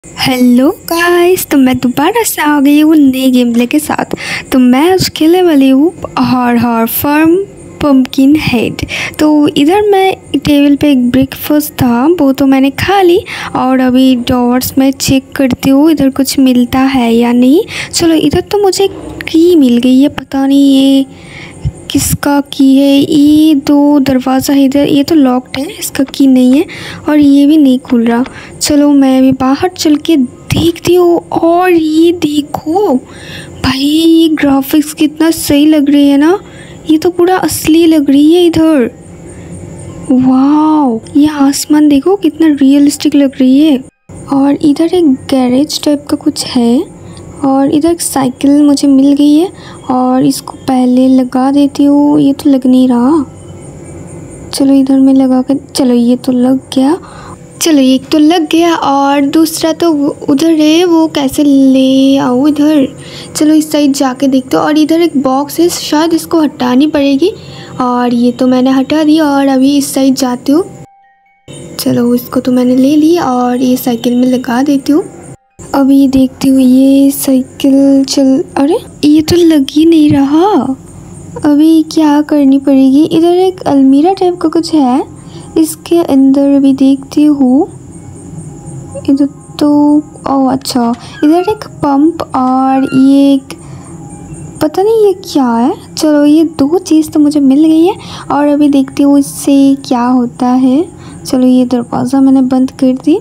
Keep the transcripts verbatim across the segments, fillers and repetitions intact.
Hello guys, तो मैं दोबारा से आ गई हूँ नए गेम प्ले के साथ। तो मैं आज खेलने वाली हूँ horror horror farm pumpkin head. तो इधर मैं टेबल पे एक ब्रेकफास्ट था, वो तो मैंने खा ली और अभी डोर्स में चेक करती हूँ इधर कुछ मिलता है या नहीं। चलो, इधर तो मुझे की मिल गई है, पता नहीं ये किसका की है। ये दो दरवाज़ा है इधर, ये तो लॉक्ड है, इसका की नहीं है और ये भी नहीं खुल रहा। चलो मैं भी बाहर चल के देखती हूँ। और ये देखो भाई, ये ग्राफिक्स कितना सही लग रही है ना, ये तो पूरा असली लग रही है इधर। वाओ, ये आसमान देखो कितना रियलिस्टिक लग रही है। और इधर एक गैरेज टाइप का कुछ है और इधर एक साइकिल मुझे मिल गई है और इसको पहले लगा देती हूँ। ये तो लग नहीं रहा, चलो इधर में लगा कर, चलो ये तो लग गया। चलो एक तो लग गया और दूसरा तो उधर है, वो कैसे ले आऊँ इधर। चलो इस साइड जाके देखते हो। और इधर एक बॉक्स है, शायद इसको हटानी पड़ेगी और ये तो मैंने हटा दी। और अभी इस साइड जाती हूँ। चलो इसको तो मैंने ले ली और ये साइकिल में लगा देती हूँ। अभी देखती हूँ ये साइकिल चल, अरे ये तो लग ही नहीं रहा। अभी क्या करनी पड़ेगी। इधर एक अलमीरा टाइप का कुछ है, इसके अंदर अभी देखती हूँ। इधर तो ओह अच्छा, इधर एक पंप और ये एक पता नहीं ये क्या है। चलो ये दो चीज़ तो मुझे मिल गई है और अभी देखती हूँ इससे क्या होता है। चलो ये दरवाज़ा मैंने बंद कर दी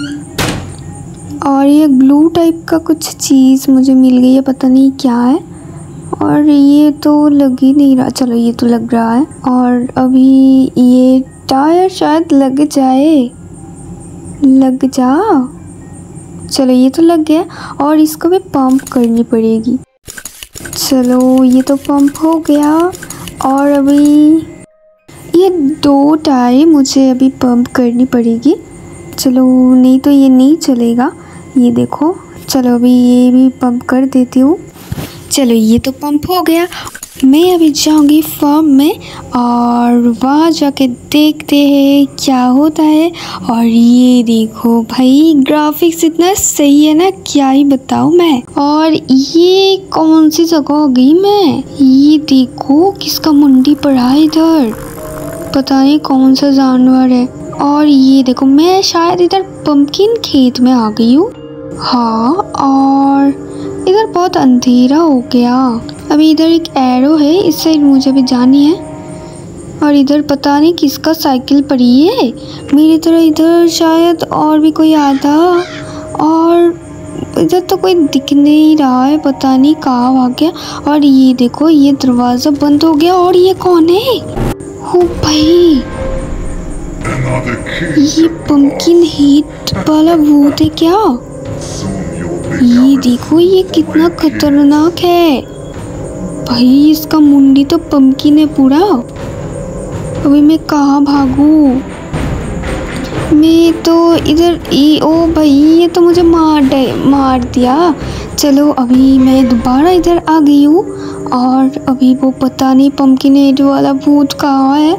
और ये ग्लू टाइप का कुछ चीज़ मुझे मिल गई है, पता नहीं क्या है। और ये तो लग ही नहीं रहा, चलो ये तो लग रहा है। और अभी ये टायर शायद लग जाए, लग जा। चलो ये तो लग गया और इसको भी पंप करनी पड़ेगी। चलो ये तो पंप हो गया और अभी ये दो टायर मुझे अभी पंप करनी पड़ेगी। चलो नहीं तो ये नहीं चलेगा, ये देखो। चलो अभी ये भी पंप कर देती हूँ। चलो ये तो पंप हो गया। मैं अभी जाऊंगी फार्म में और वहाँ जाके देखते हैं क्या होता है। और ये देखो भाई, ग्राफिक्स इतना सही है ना, क्या ही बताऊँ मैं। और ये कौन सी जगह आ गई मैं, ये देखो किसका मुंडी पड़ा है इधर, पता नहीं कौन सा जानवर है। और ये देखो मैं शायद इधर पम्पकिन खेत में आ गई हूँ। हाँ, और इधर बहुत अंधेरा हो गया। अभी इधर एक एरो है, इस साइड मुझे भी जानी है। और इधर पता नहीं किसका साइकिल पड़ी है मेरी तरह। इधर शायद और भी कोई आता, और इधर तो कोई दिख नहीं रहा है, पता नहीं कहाँ आ गया। और ये देखो ये दरवाज़ा बंद हो गया। और ये कौन है, हो भाई ये पम्पकिन हेड वाला भूत है क्या। ये देखो ये कितना खतरनाक है भाई, इसका मुंडी तो पम्पकिन है पूरा। अभी मैं कहाँ भागूं, मैं तो इधर ई ओ भाई, ये तो मुझे मार दे मार दिया। चलो अभी मैं दोबारा इधर आ गई हूँ और अभी वो पता नहीं पम्पकिन हेड वाला भूत कहाँ है।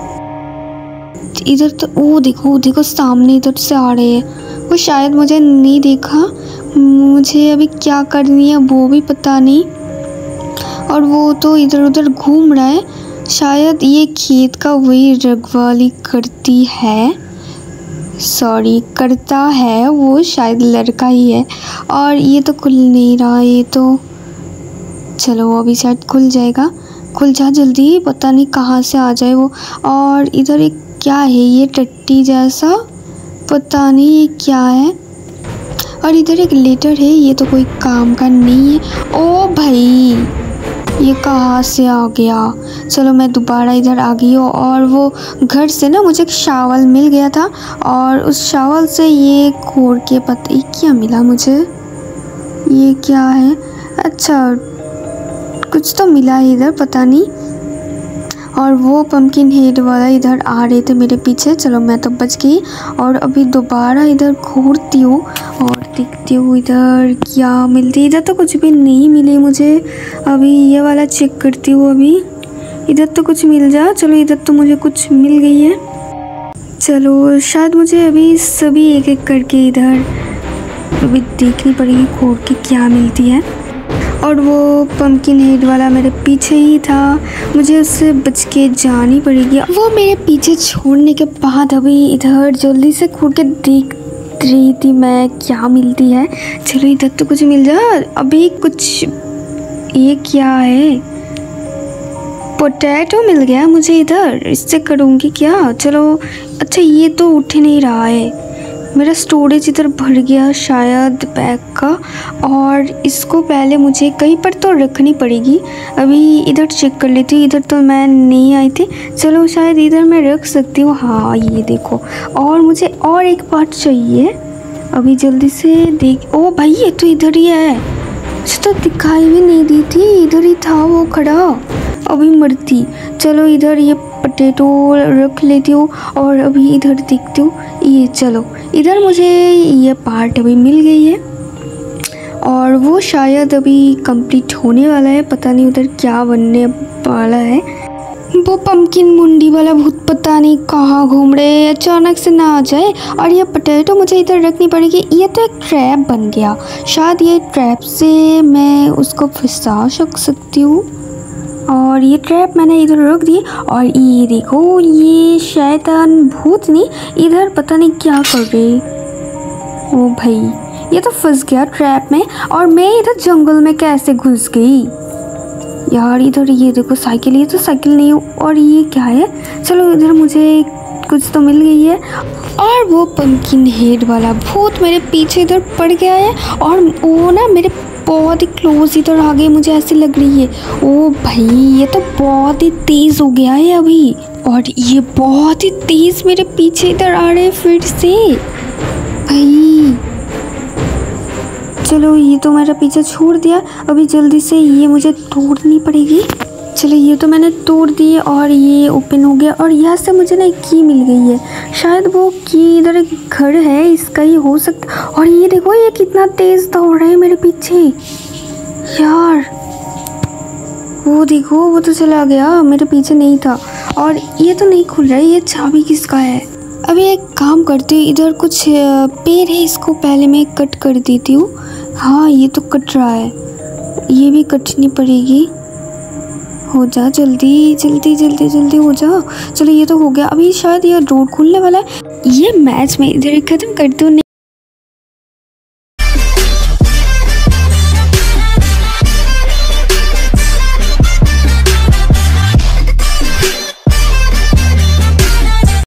इधर तो वो देखो देखो सामने इधर से आ रहे हैं, वो शायद मुझे नहीं देखा। मुझे अभी क्या करनी है वो भी पता नहीं। और वो तो इधर उधर घूम रहा है, शायद ये खेत का वही रखवाली करती है, सॉरी करता है वो, शायद लड़का ही है। और ये तो खुल नहीं रहा, ये तो चलो अभी शायद खुल जाएगा। खुल जा जल्दी, पता नहीं कहाँ से आ जाए वो। और इधर एक क्या है, ये टट्टी जैसा, पता नहीं ये क्या है। और इधर एक लेटर है, ये तो कोई काम का नहीं है। ओ भाई ये कहाँ से आ गया। चलो मैं दोबारा इधर आ गई हूँ। और वो घर से ना मुझे एक शावल मिल गया था और उस शावल से ये खोर के पता क्या मिला मुझे, ये क्या है। अच्छा कुछ तो मिला है इधर, पता नहीं। और वो पम्पकिन हेड वाला इधर आ रहे थे मेरे पीछे। चलो मैं तो बच गई और अभी दोबारा इधर घूरती हूँ और देखती हूँ इधर क्या मिलती है। इधर तो कुछ भी नहीं मिली मुझे। अभी ये वाला चेक करती हूँ, अभी इधर तो कुछ मिल जा। चलो इधर तो मुझे कुछ मिल गई है। चलो शायद मुझे अभी सभी एक एक करके इधर अभी देखनी पड़ेगी खोल के क्या मिलती है। और वो पम्पकिन हेड वाला मेरे पीछे ही था, मुझे उससे बच के जानी पड़ेगी। वो मेरे पीछे छोड़ने के बाद अभी इधर जल्दी से खोल के देख रही थी मैं क्या मिलती है। चलो इधर तो कुछ मिल जा। अभी कुछ, ये क्या है, पोटैटो मिल गया मुझे इधर, इससे करूँगी क्या। चलो अच्छा ये तो उठ नहीं रहा है, मेरा स्टोरेज इधर भर गया शायद बैग का, और इसको पहले मुझे कहीं पर तो रखनी पड़ेगी। अभी इधर चेक कर लेती हूँ, इधर तो मैं नहीं आई थी। चलो शायद इधर मैं रख सकती हूँ। हाँ ये देखो, और मुझे और एक पार्ट चाहिए। अभी जल्दी से देख, ओ भाई ये तो इधर ही है, तो दिखाई भी नहीं दी थी, इधर ही था वो खड़ा, अभी मरती। चलो इधर ये पोटैटो रख लेती हूँ और अभी इधर देखती हूँ। ये चलो इधर मुझे ये पार्ट अभी मिल गई है, और वो शायद अभी कंप्लीट होने वाला है। पता नहीं उधर क्या बनने वाला है। वो पम्पकिन मुंडी वाला भूत पता नहीं कहाँ घूम रहे, अचानक से ना आ जाए। और ये पोटैटो मुझे इधर रखनी पड़ेगी। ये तो एक ट्रैप बन गया, शायद ये ट्रैप से मैं उसको फंसा सकती हूँ। और ये ट्रैप मैंने इधर रख दी। और ये देखो, ये शैतान भूत नहीं, इधर पता नहीं क्या कर रहे। ओ भाई ये तो फंस गया ट्रैप में, और मैं इधर जंगल में कैसे घुस गई यार। इधर ये देखो साइकिल, ये तो साइकिल नहीं, और ये क्या है। चलो इधर मुझे कुछ तो मिल गई है। और वो पम्पकिन हेड वाला भूत मेरे पीछे इधर पड़ गया है, और वो ना मेरे बहुत ही क्लोज इधर आ गई, मुझे ऐसी लग रही है। ओ भाई ये तो बहुत ही तेज़ हो गया है अभी, और ये बहुत ही तेज़ मेरे पीछे इधर आ रहे हैं फिर से भाई। चलो ये तो मेरा पीछे छोड़ दिया, अभी जल्दी से ये मुझे तोड़नी पड़ेगी। चलो ये तो मैंने तोड़ दिए, और ये ओपन हो गया। और यहाँ से मुझे ना एक की मिल गई है, शायद वो की इधर एक घर है, इसका ही हो सकता। और ये देखो ये कितना तेज़ दौड़ रहा है मेरे पीछे यार। वो देखो वो तो चला गया, मेरे पीछे नहीं था। और ये तो नहीं खुल रहा है, ये चाबी किसका है। अभी एक काम करती हूँ, इधर कुछ पेड़ है, इसको पहले मैं कट कर देती हूँ। हाँ ये तो कट रहा है, ये भी कटनी पड़ेगी। हो जा जल्दी जल्दी जल्दी जल्दी हो जा। चलो ये तो हो गया, अभी शायद ये रोड खुलने वाला है। ये मैच में इधर ख़त्म कर दूँ।